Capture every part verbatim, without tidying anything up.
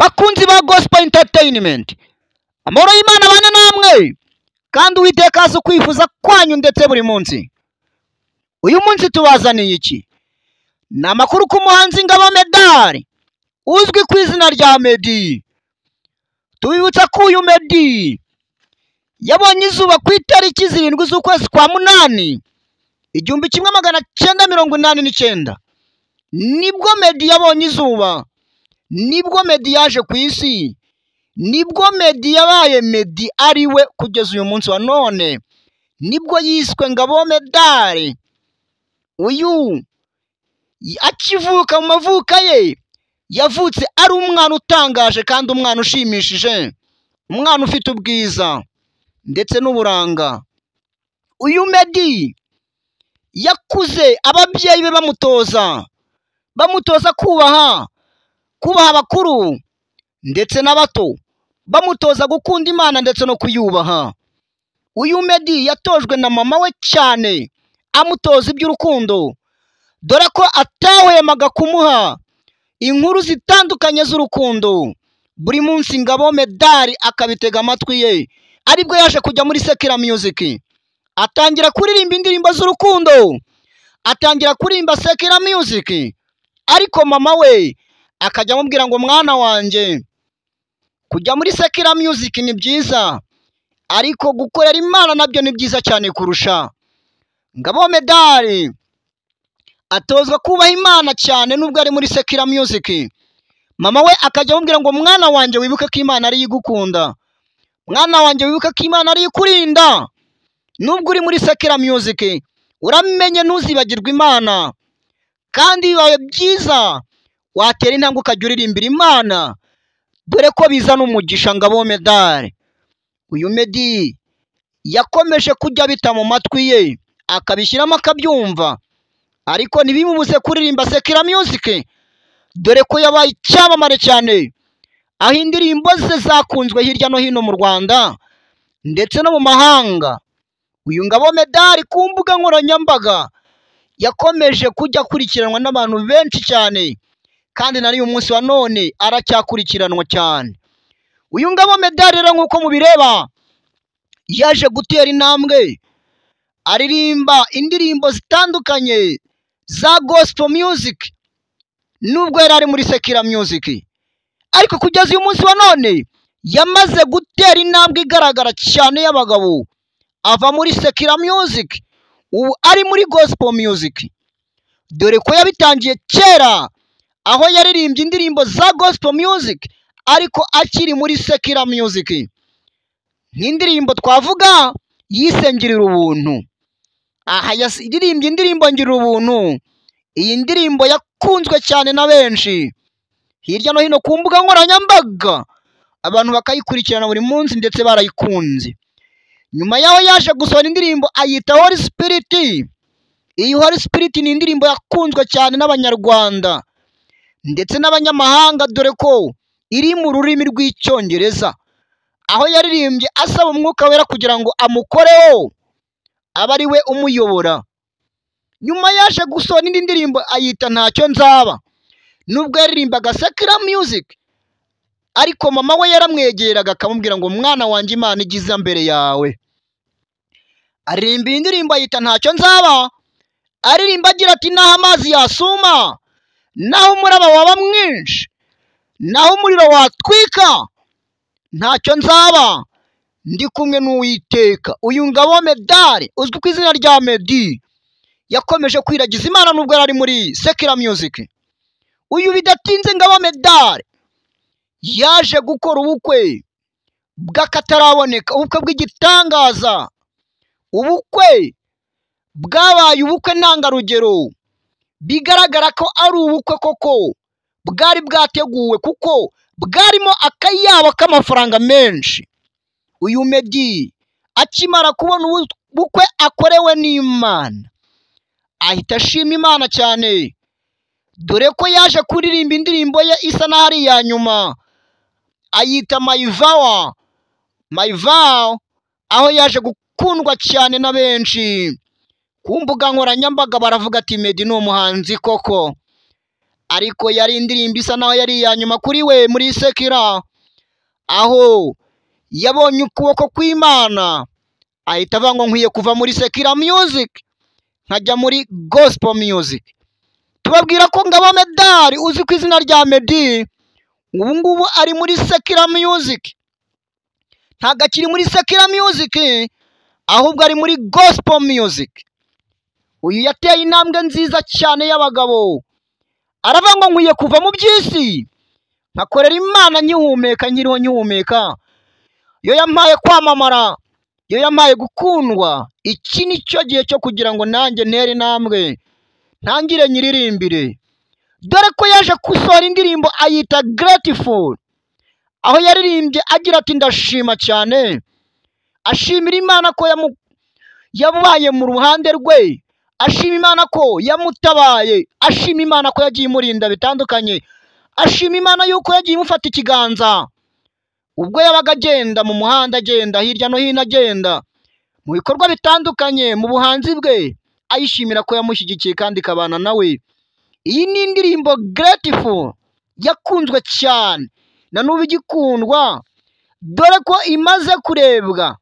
bakunzi ba gospel entertainment, amahoro y'Imana bane namwe kandi Uwiteka azi kwifuza kwanyu ndetse buri munsi. Uyu munsi tubazaniye iki? Ni amakuru ku muhanzi Ngabo Meddy uzwi ku izina rya Meddy. Tubibutsa ko uyu Meddy yabonye izuba ku itariki zirindwi z'ukwezi kwa munani igihumbi kimwe magana cyenda mirongo inani n'icyenda. Nibwo Meddy yabonye izuba, nibwo Meddy yaje ku isi, nibwo Meddy yabaye Meddy ari we kugeza uyu munsi wa none, nibwo yiswe Ngabo Meddy. Uyu akivuka mu mavuka ye yavutse ari umwana utangaje kandi umwana ushimishije, umwana ufite ubwiza ndetse n'uburanga. Uyu Meddy yakuze ababyeyi be bamutoza bamutoza kubaha kubaha abakuru ndetse n'abato, bamutoza gukunda Imana ndetse no kuyubaha. Uyu Meddy yatojwe na mama we cyane, amutoza iby'urukundo, dore ko atahwemaga kumuha inkuru zitandukanye z'urukundo. Buri munsi Ngabo Meddy akabitega amatwi ye, aribwo yaje kujya muri secular music, atangira kuririmba indirimbo z'urukundo, atangira kuririmba secular music. Ariko mama we akajya amubwira ngo mwana wanjye, kujya muri secular music ni byiza, ariko gukorera Imana nabyo ni byiza cyane kurusha. Ngabo Meddy atozwa kubaha Imana cyane nubwo ari muri secular music. Mama we akajya amubwira ngo mwana wanjye wibuke ko Imana ari igukunda, mwana wanjye wibuke ko Imana ari ikurinda, nubwo uri muri secular music uramenye ntuzibagirwe Imana, kandi bibaye byiza watera intambwe ukajya uririmbira Imana, dore ko bizana umugisha. Ngabo Meddy, uyu Meddy yakomeje kujya bita mu matwi ye, akabishyiramo akabyumva, ariko ntibimubuze kuririmba secular music, dore ko yabaye icyamamare cyane, aho indirimbo ze zakunzwe hirya no hino mu Rwanda ndetse no mu mahanga. Uyu Ngabo Meddy ku mbuga nkoranyambaga yakomeje kujya akurikiranwa n'abantu benshi cyane, kandi na uyu munsi wa none aracyakurikiranwa cyane. Uyu Ngabo Meddy rero nk'uko mubireba yaje gutera intambwe, aririmba indirimbo zitandukanye za gospel music nubwo yari ari muri secular music, ariko kugeza uyu munsi wa none yamaze gutera intambwe igaragara cyane y'abagabo, ava muri secular music ubu ari muri gospel music, dore ko yabitangiye kera aho yaririmbye indirimbo za gospel music ariko akiri muri secular music. Nk'indirimbo twavuga yise Ngirira Ubuntu, aha yaririmbye indirimbo Ngirira Ubuntu. Iyi ndirimbo yakunzwe cyane na benshi hirya no hino ku mbuga nkoranyambaga, abantu bakayikurikirana buri munsi ndetse barayikunze. Nyuma yaho yaje gusohora indirimbo ayita Holy Spirit. Iyi Holy Spirit ni indirimbo yakunzwe cyane n'Abanyarwanda ndetse n'abanyamahanga, dore ko iri mu rurimi rw'Icyongereza, aho yaririmbye asaba Umwuka Wera kugira ngo amukoreho abe ari we umuyobora. Nyuma yaje gusohora indi ndirimbo ayita Ntacyo Nzaba, nubwo yaririmbaga secular music, ariko mama we yaramwegeraga akamubwira ngo mwana wanjye Imana igiza mbere yawe. Aririmba iyi ndirimbo ayita Ntacyo Nzaba, aririmba agira ati naho amazi yasuma, naho umuraba waba mwinshi, naho umuriro watwika, ntacyo nzaba ndi kumwe n'Uwiteka. Uyu Ngabo Meddy uzwi ku izina rya Meddy yakomeje kwiragiza Imana nubwo yari muri secular music. Uyu bidatinze Ngabo Meddy yaje gukora ubukwe bw'akataraboneka, ubukwe bw'igitangaza, ubukwe bwabaye ubukwe ntangarugero, bigaragara ko ari ubukwe koko bwari bwateguwe kuko bwarimo akayabo k'amafaranga menshi. Uyu Meddy akimara kubona ubukwe akorewe n'Imana ahita ashima Imana cyane, dore ko yaje kuririmba indirimbo ye isa n'aho ari iya nyuma ayita My Vow, My Vow, aho yaje gukundwa cyane na benshi. Ku mbuga nkoranyambaga baravuga ati Meddy ni umuhanzi koko, ariko yari indirimbo isa naho yari iya nyuma kuri we muri sekira, aho yabonye ukuboko kw'Imana ahita avuga ngo nkwiye kuva muri sekira music nkajya muri gospel music. Tubabwira ko Ngabo Meddy uzi ku izina rya Meddy ubu ngubu ari muri sekira music, ntabwo akiri muri sekira music ahubwo ari muri gospel music. Uyu yateye intambwe nziza cyane y'abagabo, aravuga ngo nkwiye kuva mu by'isi nkakorera Imana nkihumeka, nkiriho nkihumeka. Yo yampaye kwamamara, yo yampaye gukundwa. Iki ni cyo gihe cyo kugira ngo nanjye ntere intambwe ntangire nyiririmbire, dore ko yaje gusohora indirimbo ayita Grateful, aho yaririmbye agira ati ndashima cyane, ashimira Imana ko yamu yabaye mu ruhande rwe, ashima Imana ko yamutabaye, ashima Imana ko yagiye imurinda bitandukanye, ashima Imana yuko yagiye imufata ikiganza ubwo yabaga agenda mu muhanda, agenda hirya no hino, agenda mu bikorwa bitandukanye mu buhanzi bwe, ayishimira ko yamushyigikiye kandi ikabana nawe. Iyi ni indirimbo Grateful yakunzwe cyane na n'ubu igikundwa, dore ko imaze kurebwa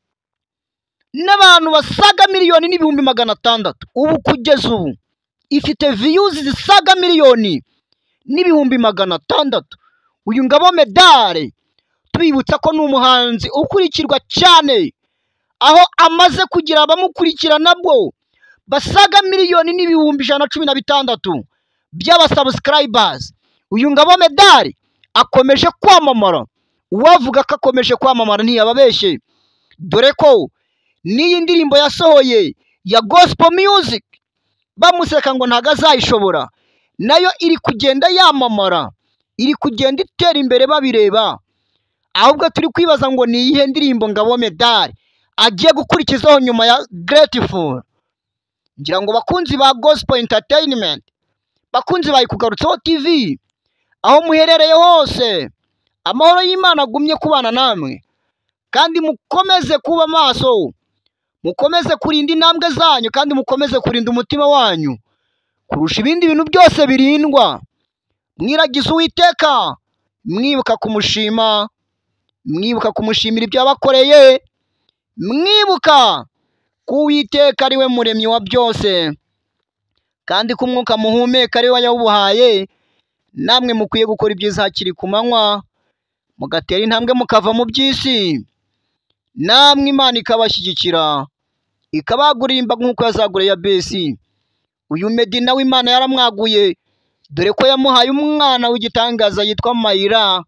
n'abantu basaga miliyoni n'ibihumbi magana atandatu. Ubu kugeza ubu ifite views zisaga miliyoni n'ibihumbi magana atandatu. Uyu Ngabo Meddy tubibutsa ko ni umuhanzi ukurikirwa cyane, aho amaze kugira abamukurikira nabwo basaga miliyoni n'ibihumbi ijana na cumi na bitandatu by'abasubscribers. Uyu Ngabo Meddy akomeje kwamamara, uwavuga ko akomeje kwamamara ntiyababeshye, dore ko n'iyi ndirimbo yasohoye ya gospel music bamuseka ngo ntago azayishobora, nayo iri kugenda yamamara, iri kugenda itera imbere babireba. Ahubwo turi kwibaza ngo ni iyihe ndirimbo Ngabo Meddy agiye gukurikizaho nyuma ya Grateful. Ngira ngo bakunzi ba gospel entertainment, bakunzi bayikugarutseho T V, aho muherereye hose, amahoro y'Imana agumye kubana namwe, kandi mukomeze kuba maso, mukomeze kurinda intambwe zanyu, kandi mukomeze kurinda umutima wanyu kurusha ibindi bintu byose birindwa. Mwiragize Uwiteka, mwibuka kumushima, mwibuka kumushimira ibyo yabakoreye, mwibuka ko Uwiteka ari we muremyi wa byose, kandi ko umwuka muhumeka ari we yawubuhaye. Namwe mukwiye gukora ibyiza hakiri ku manywa, mugatera intambwe mukava mu by'isi, namwe Imana ikabashyigikira, ikabagurira imbaga nk'uko yazaguriye ya besi. Uyu Meddy nawe Imana yaramwaguye, dore ko yamuhaye umwana w'igitangaza yitwa Mayira,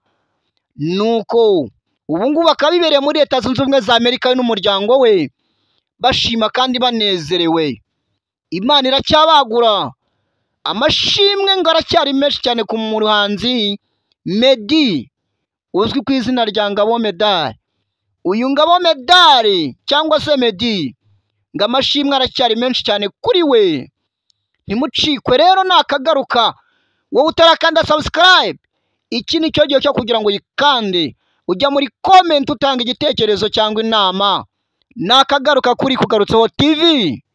nuko ubu ngubu akaba bibereye muri Leta Zunze Ubumwe za Amerika we n'umuryango we, bashima kandi banezerewe. Imana iracyabagura, amashimwe ngo aracyari menshi cyane ku muhanzi Meddy uzwi ku izina rya Ngabo Meddy. Uyu Ngabo Meddy cyangwa se Meddy, ngo amashimwe aracyari menshi cyane kuri we. Ntimucikwe rero, nakagaruka wowe utarakanda subscribe, iki ni cyo gihe cyo kugira ngo yikande, ujya muri comment utanga igitekerezo cyangwa inama. Nakagaruka kuri Kugarutseho T V.